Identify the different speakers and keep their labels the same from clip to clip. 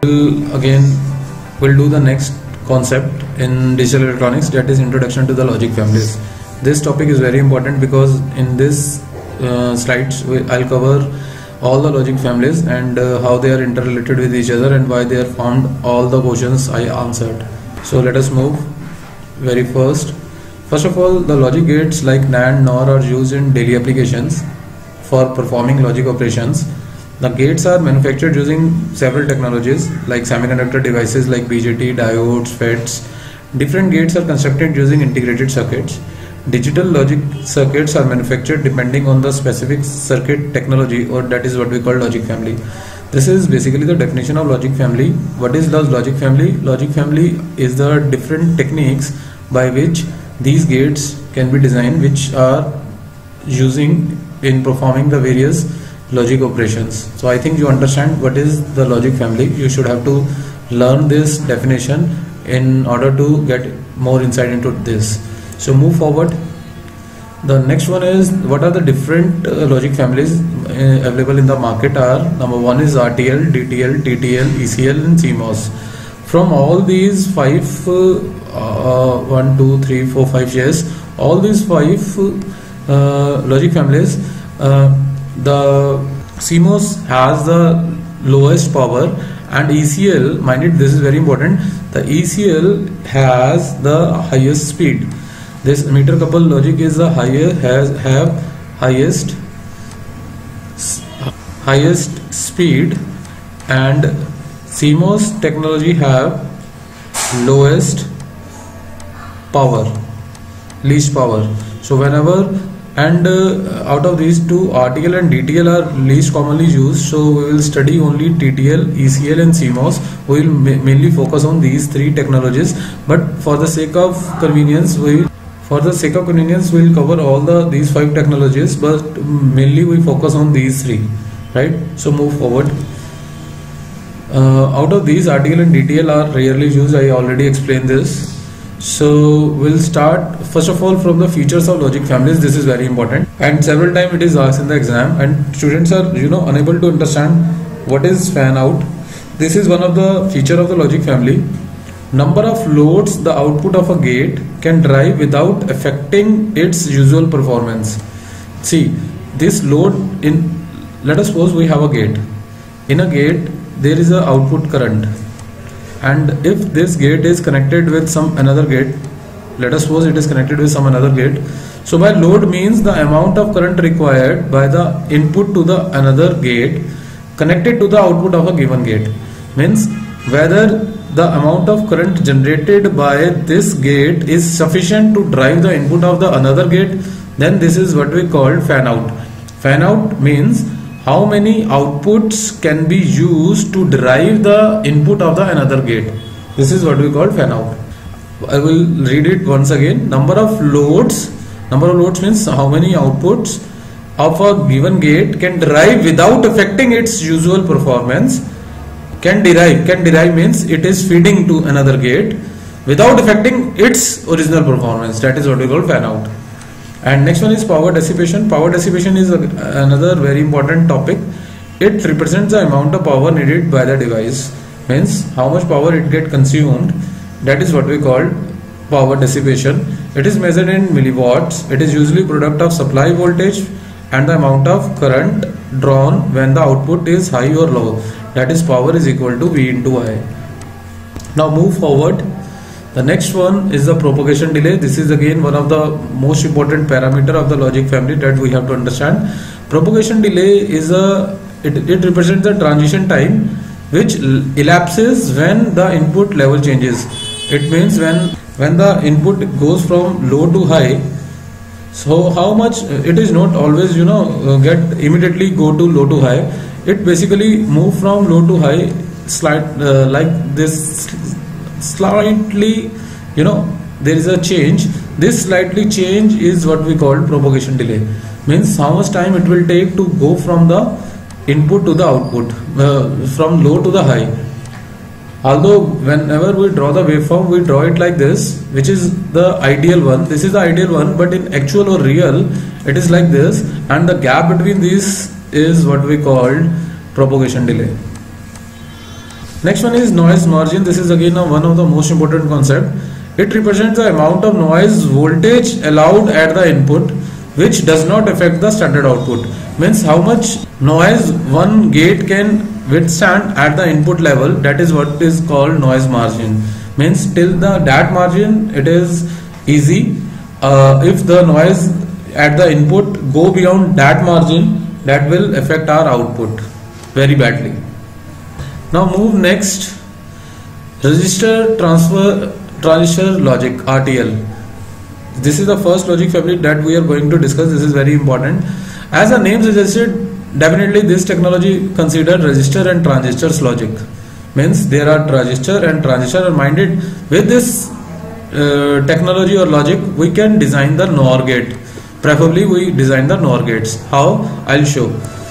Speaker 1: We'll do the next concept in digital electronics, that is introduction to the logic families. This topic is very important because in this slides I'll cover all the logic families and how they are interrelated with each other and why they are formed, all the questions I answered. So let us move very first. First of all, the logic gates like NAND, NOR are used in daily applications for performing logic operations. The gates are manufactured using several technologies like semiconductor devices like BJT, diodes, FETs. Different gates are constructed using integrated circuits. Digital logic circuits are manufactured depending on the specific circuit technology, or that is what we call logic family. This is basically the definition of logic family. What is the logic family? Logic family is the different techniques by which these gates can be designed, which are using in performing the various logic operations. So I think you understand what is the logic family. You should have to learn this definition in order to get more insight into this. So move forward. The next one is, what are the different logic families available in the market are. Number one is RTL, DTL, TTL, ECL and CMOS. From all these five, 1, 2, 3, 4, 5 years, all these five logic families, the CMOS has the lowest power, and ECL, mind it, this is very important, the ECL has the highest speed. This meter coupled logic is the highest speed, and CMOS technology have lowest power, least power. So whenever and out of these two, RTL and DTL are least commonly used, so we will study only TTL, ECL and CMOS. We will mainly focus on these three technologies, but for the sake of convenience we'll cover all these five technologies, but mainly we focus on these three, right? So move forward. Out of these, RTL and DTL are rarely used. I already explained this. So we'll start first of all from the features of logic families. This is very important, and several times it is asked in the exam, and students are unable to understand what is fan out. This is one of the feature of the logic family. Number of loads the output of a gate can drive without affecting its usual performance. See, this load let us suppose we have a gate. In a gate there is a output current, and if this gate is connected with some another gate, let us suppose it is connected with some another gate. So by load means the amount of current required by the input to the another gate connected to the output of a given gate, means whether the amount of current generated by this gate is sufficient to drive the input of the another gate, then this is what we call fan out. Fan out means how many outputs can be used to drive the input of the another gate. This is what we call fan out. I will read it once again. Number of loads means how many outputs of a given gate can drive without affecting its usual performance. Can derive means it is feeding to another gate without affecting its original performance. That is what we call fan out. And next one is power dissipation. Power dissipation is another very important topic. It represents the amount of power needed by the device, means how much power it get consumed. That is what we call power dissipation. It is measured in milliwatts. It is usually product of supply voltage and the amount of current drawn when the output is high or low. That is power is equal to V into I. Now move forward. The next one is the propagation delay. This is again one of the most important parameter of the logic family that we have to understand. Propagation delay is it represents the transition time which elapses when the input level changes. It means when the input goes from low to high, so how much it is not always get immediately go to low to high. It basically move from low to high like this slightly, there is a change. This slightly change is what we call propagation delay, means how much time it will take to go from the input to the output, from low to the high. Although whenever we draw the waveform, we draw it like this, which is the ideal one. This is the ideal one, but in actual or real it is like this, and the gap between these is what we call propagation delay. Next one is noise margin. This is again one of the most important concept. It represents the amount of noise voltage allowed at the input which does not affect the standard output. Means how much noise one gate can withstand at the input level, that is what is called noise margin. Means till that margin it is easy. If the noise at the input go beyond that margin, that will affect our output very badly. Now move next, resistor transistor logic, RTL. This is the first logic family that we are going to discuss. This is very important. As the name suggested, definitely this technology considered resistor and transistors logic. Means there are transistor and transistor are minded. With this technology or logic, we can design the NOR gate. Preferably we design the NOR gates. How? I'll show.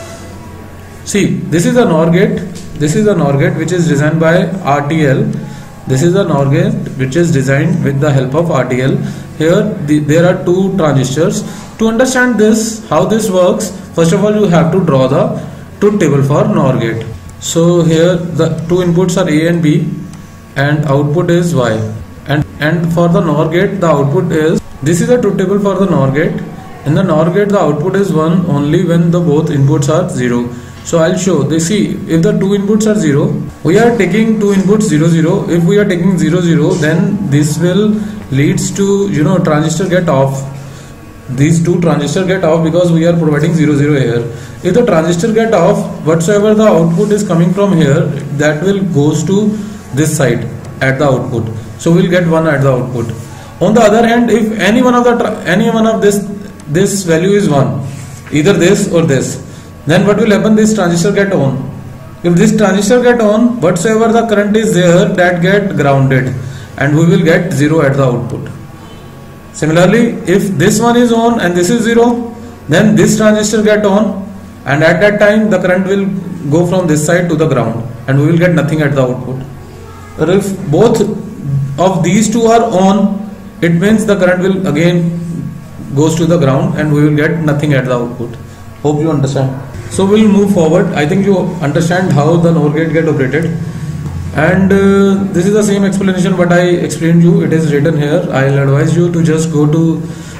Speaker 1: See, this is a NOR gate. This is a NOR gate which is designed by RTL. This is a NOR gate which is designed with the help of RTL. Here there are two transistors. To understand this, how this works, first of all you have to draw the truth table for NOR gate. So here the two inputs are A and B and output is Y. And for the NOR gate the output is, this is the truth table for the NOR gate. In the NOR gate the output is 1 only when the both inputs are 0. So I'll show. They see, if the two inputs are 0, we are taking two inputs 0 0. If we are taking 0 0, then this will leads to, transistor get off. These two transistors get off because we are providing 0 0 here. If the transistor get off, whatsoever the output is coming from here, that will goes to this side at the output. So we'll get 1 at the output. On the other hand, if any one of this value is 1, either this or this, then what will happen? This transistor get on. If this transistor get on, whatsoever the current is there, that get grounded and we will get 0 at the output. Similarly, if this one is on and this is 0, then this transistor get on, and at that time the current will go from this side to the ground and we will get nothing at the output. But if both of these two are on, it means the current will again goes to the ground and we will get nothing at the output. Hope you understand. So we'll move forward. I think you understand how the NOR gate get operated, and this is the same explanation what I explained you. It is written here. I'll advise you to just go to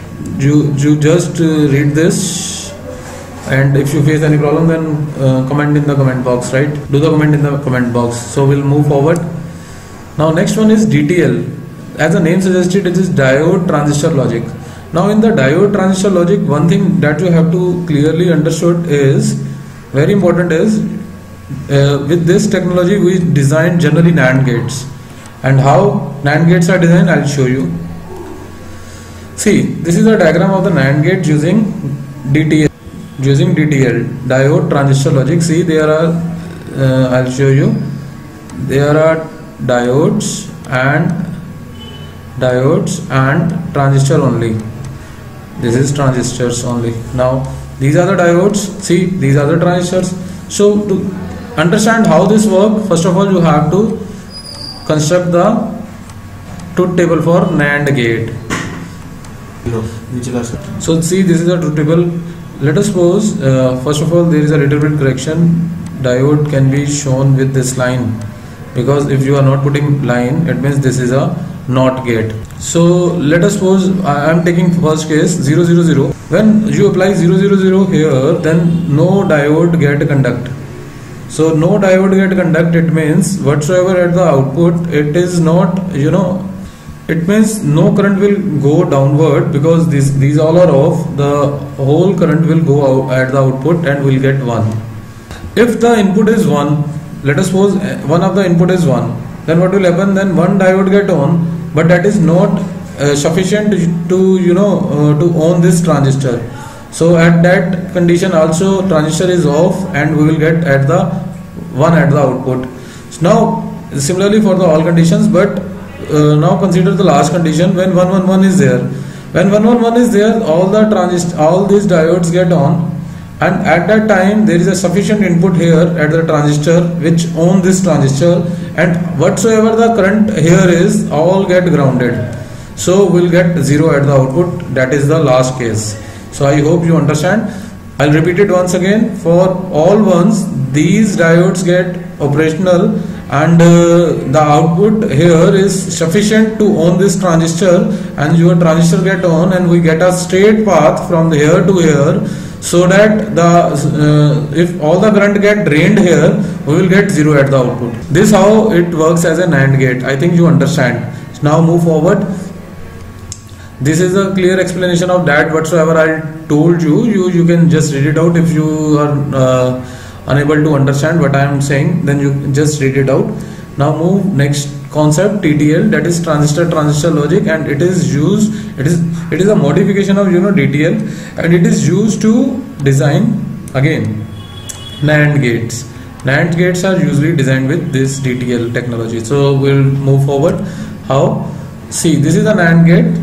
Speaker 1: read this, and if you face any problem then comment in the comment box, right? Do the comment in the comment box. So we'll move forward. Now next one is DTL. As the name suggested, it is diode transistor logic. Now in the diode transistor logic, one thing that you have to clearly understood is, very important is, with this technology we design generally NAND gates. And how NAND gates are designed, I'll show you. See, this is a diagram of the NAND gate using DTL, diode transistor logic. See, there are, I'll show you, there are diodes and transistor only. This is transistors only. Now these are the diodes. See, these are the transistors. So to understand how this works, first of all you have to construct the truth table for NAND gate. So see, this is the truth table. Let us suppose first of all there is a little bit correction. Diode can be shown with this line, because if you are not putting line, it means this is a NOT gate. So let us suppose I am taking first case 0 0 0. When you apply 0 0 0 here, then no diode get conduct. So no diode get conduct, it means whatsoever at the output, it is not, it means no current will go downward, because these all are off. The whole current will go out at the output and will get 1. If the input is 1, let us suppose one of the input is 1, then what will happen? Then one diode get on, but that is not sufficient to own this transistor. So at that condition also transistor is off and we will get at the 1 at the output. So now similarly for the all conditions, but now consider the last condition when 111 is there. When 111 is there, all these diodes get on, and at that time there is a sufficient input here at the transistor which own this transistor, and whatsoever the current here is all get grounded. So we'll get 0 at the output. That is the last case. So I hope you understand. I'll repeat it once again. For all ones, these diodes get operational and the output here is sufficient to on this transistor, and your transistor get on, and we get a straight path from here to here, so that the if all the current get drained here, we will get 0 at the output. This how it works as a NAND gate. I think you understand. Now move forward. This is a clear explanation of that whatsoever I told you. You can just read it out. If you are unable to understand what I am saying, then you just read it out. Now move next concept, TTL, that is transistor logic, and it is used, it is a modification of DTL, and it is used to design again NAND gates. NAND gates are usually designed with this DTL technology. So we'll move forward. How? See, this is a NAND gate.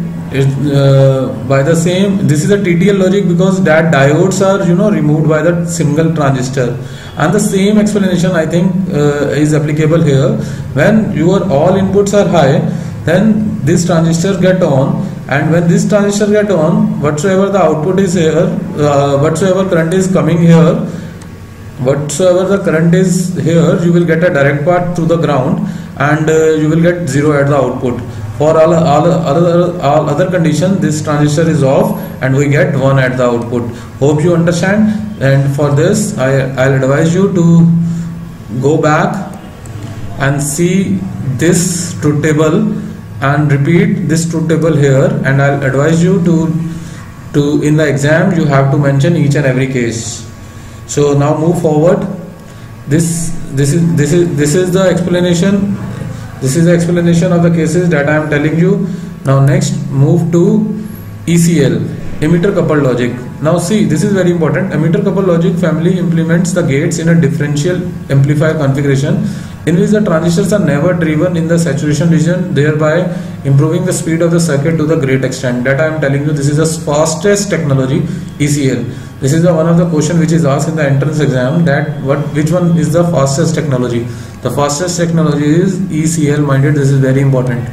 Speaker 1: By the same, this is a TTL logic because that diodes are removed by the single transistor, and the same explanation I think is applicable here. When your all inputs are high, then this transistor get on, and when this transistor get on, whatsoever the output is here, whatsoever current is coming here, whatsoever the current is here, you will get a direct path to the ground, and you will get 0 at the output. For all other conditions, this transistor is off, and we get 1 at the output. Hope you understand. And for this, I'll advise you to go back and see this truth table and repeat this truth table here. And I'll advise you to in the exam you have to mention each and every case. So now move forward. This is the explanation. This is the explanation of the cases that I am telling you. Now next move to ECL, emitter coupled logic. Now see, this is very important. Emitter coupled logic family implements the gates in a differential amplifier configuration in which the transistors are never driven in the saturation region, thereby improving the speed of the circuit to the great extent. That I am telling you, this is the fastest technology, ECL. This is the one of the question which is asked in the entrance exam, that which one is the fastest technology. The fastest technology is ECL, minded. This is very important.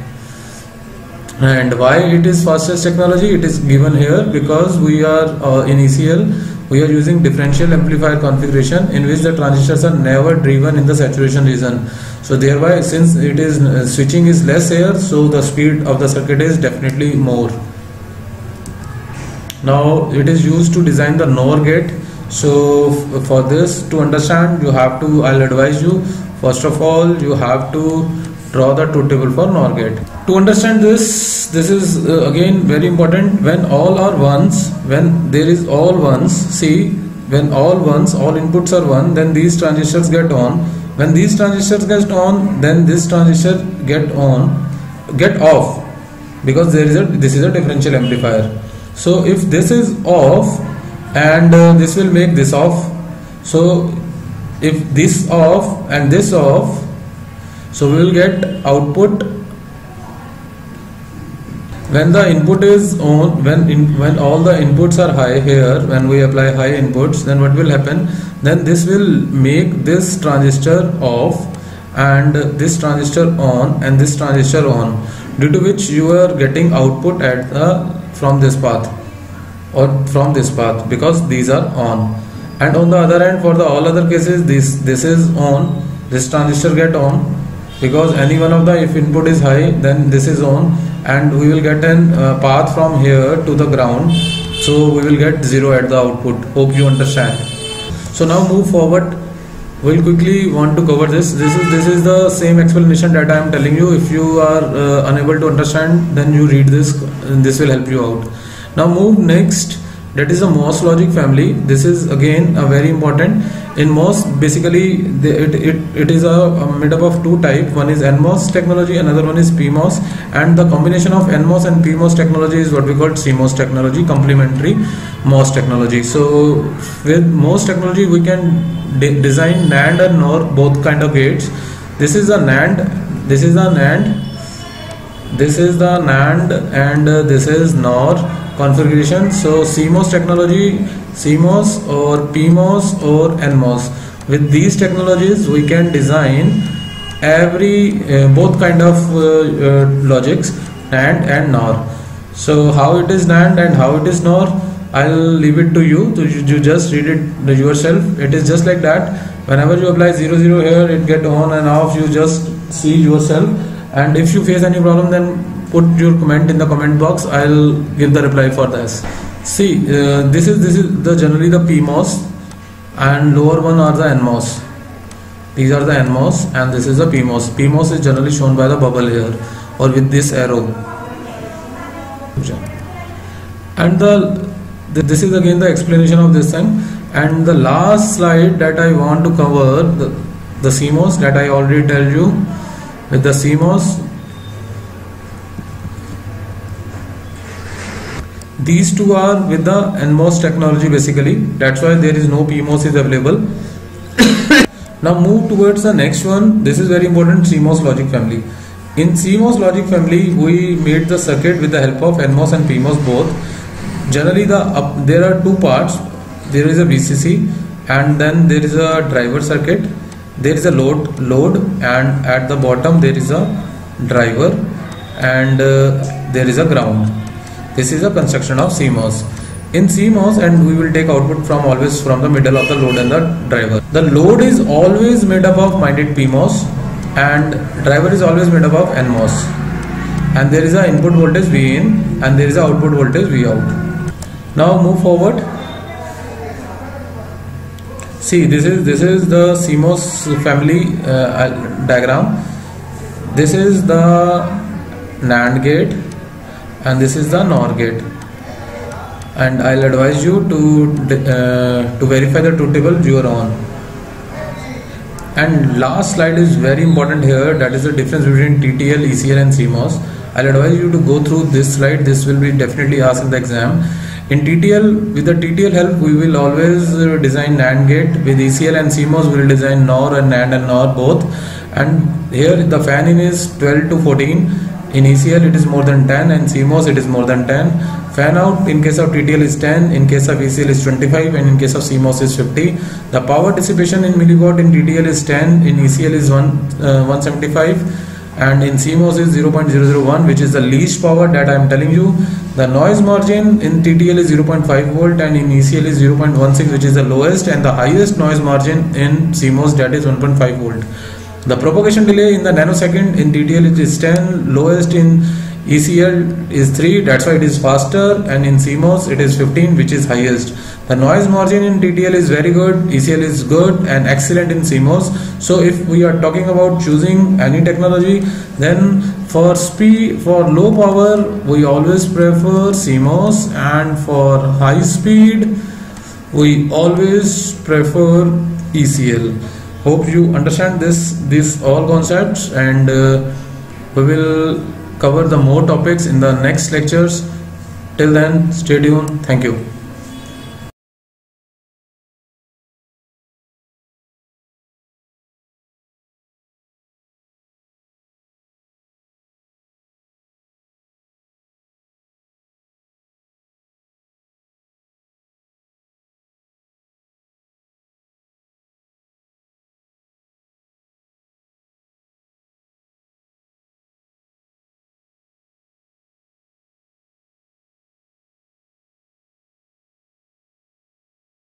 Speaker 1: And why it is fastest technology? It is given here because we are in ECL, we are using differential amplifier configuration in which the transistors are never driven in the saturation region. So thereby, since it is switching is less here, so the speed of the circuit is definitely more. Now it is used to design the NOR gate. So for this to understand, you have to, I'll advise you, first of all you have to draw the truth table for NOR gate. To understand this is again very important. When all are ones, when there is all ones, see, when all ones, all inputs are 1, then these transistors get on. When these transistors get on, then this transistor get off, because this is a differential amplifier. So if this is off, and this will make this off. So if this off and this off, so we will get output when the input is on, when all the inputs are high here, when we apply high inputs, then what will happen? Then this will make this transistor off and this transistor on and this transistor on, due to which you are getting output from this path or from this path, because these are on. And on the other hand, for the all other cases, this is on, this transistor get on, because any one of the, if input is high, then this is on, and we will get an path from here to the ground, so we will get 0 at the output. Hope you understand. So now move forward. We'll quickly want to cover this. This is the same explanation that I am telling you. If you are unable to understand, then you read this, and this will help you out. Now move next, that is a MOS logic family. This is again a very important. In MOS, basically it is made up of two types. One is NMOS technology, another one is PMOS, and the combination of NMOS and PMOS technology is what we call CMOS technology, complementary MOS technology. So with MOS technology we can design NAND and NOR, both kind of gates. This is a NAND, this is a NAND, this is the NAND, and this is NOR configuration. So CMOS technology, CMOS or PMOS or NMOS, with these technologies we can design both kind of logics, NAND and NOR. So how it is NAND and how it is NOR, I'll leave it to you. You just read it yourself. It is just like that. Whenever you apply 0 0 here, it get on and off. You just see yourself. And if you face any problem, then put your comment in the comment box. I'll give the reply for this. See, this is the generally the PMOS, and lower one are the NMOS. These are the NMOS, and this is the PMOS. PMOS is generally shown by the bubble here or with this arrow. And this is again the explanation of this thing. And the last slide that I want to cover, the CMOS that I already tell you. With the CMOS, these two are with the NMOS technology basically. That's why there is no PMOS is available. Now move towards the next one. This is very important, CMOS logic family. In CMOS logic family, we made the circuit with the help of NMOS and PMOS both. Generally there are two parts. There is a VCC and then there is a driver circuit. There is a load and at the bottom there is a driver and there is a ground. This is a construction of CMOS. In CMOS, and we will take output from always from the middle of the load and the driver. The load is always made up of minded PMOS and driver is always made up of NMOS. And there is a input voltage V in and there is a output voltage V out. Now move forward. See, this is the CMOS family diagram. This is the NAND gate and this is the NOR gate. And I'll advise you to verify the truth table you are on. And last slide is very important here. That is the difference between TTL, ECL, and CMOS. I'll advise you to go through this slide. This will be definitely asked in the exam. In TTL, with the TTL help, we will always design NAND gate. With ECL and CMOS, we will design NOR and NAND and NOR both. And here the fan in is 12 to 14. In ECL it is more than 10 and CMOS it is more than 10. Fan out in case of TTL is 10, in case of ECL is 25 and in case of CMOS is 50. The power dissipation in milliwatt in TTL is 10, in ECL is 175 and in CMOS is 0.001, which is the least power that I am telling you. The noise margin in TTL is 0.5 volt and in ECL is 0.16, which is the lowest, and the highest noise margin in CMOS, that is 1.5 volt. The propagation delay in the nanosecond in TTL is 10, lowest in ECL is 3, that's why it is faster, and in CMOS it is 15, which is highest. The noise margin in TTL is very good, ECL is good and excellent in CMOS. So if we are talking about choosing any technology, then for low power we always prefer CMOS, and for high speed we always prefer ECL. Hope you understand these all concepts, and we will cover the more topics in the next lectures. Till then, stay tuned. Thank you.